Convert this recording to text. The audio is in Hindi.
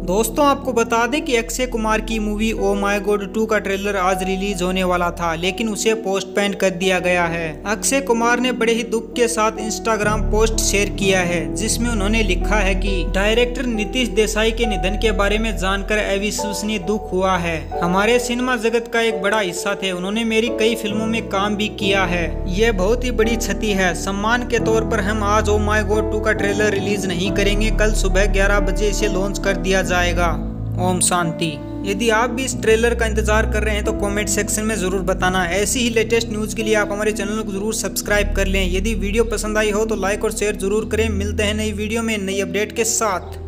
दोस्तों आपको बता दें कि अक्षय कुमार की मूवी ओ माय गॉड 2 का ट्रेलर आज रिलीज होने वाला था, लेकिन उसे पोस्टपोन कर दिया गया है। अक्षय कुमार ने बड़े ही दुख के साथ इंस्टाग्राम पोस्ट शेयर किया है, जिसमें उन्होंने लिखा है कि डायरेक्टर नीतीश देसाई के निधन के बारे में जानकर अविश्वसनीय दुख हुआ है। हमारे सिनेमा जगत का एक बड़ा हिस्सा थे, उन्होंने मेरी कई फिल्मों में काम भी किया है। यह बहुत ही बड़ी क्षति है। सम्मान के तौर पर हम आज ओ माय गॉड 2 का ट्रेलर रिलीज नहीं करेंगे। कल सुबह 11 बजे इसे लॉन्च कर दिया जाएगा। ओम शांति। यदि आप भी इस ट्रेलर का इंतजार कर रहे हैं तो कमेंट सेक्शन में जरूर बताना। ऐसी ही लेटेस्ट न्यूज के लिए आप हमारे चैनल को जरूर सब्सक्राइब कर लें। यदि वीडियो पसंद आई हो तो लाइक और शेयर जरूर करें। मिलते हैं नई वीडियो में नई अपडेट के साथ।